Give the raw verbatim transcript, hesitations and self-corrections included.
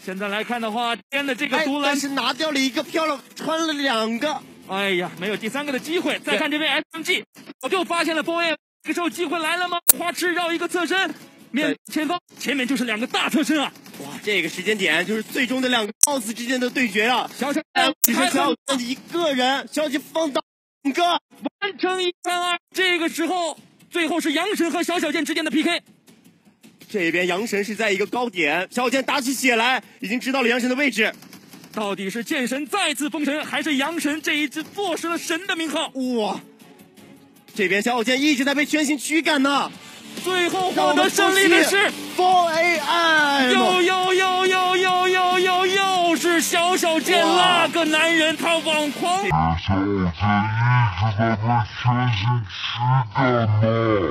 现在来看的话，天的这个独蓝、 哎、是拿掉了一个漂亮，穿了两个。 哎呀，没有第三个的机会。再看这边 S M G， 我就发现了 Boy， 这个时候机会来了吗？花痴绕一个侧身，面前方前面就是两个大侧身啊！ 哇，这个时间点就是最终的两个 boss 之间的对决啊！ 小小只是小小剑一个人，小小剑放倒两个， 完成一三二。这个时候，最后是阳神和小小剑之间的 P K。 这边阳神是在一个高点，小小剑打起血来，已经知道了阳神的位置。 到底是剑神再次封神，还是阳神这一次坐实了神的名号？ 哇！这边小小剑一直在被全形驱赶呢。 最后获得胜利的是 four A M， 又又又又又又又又是小小剑那个男人，他网狂。 小小剑一直在被全形驱赶呢。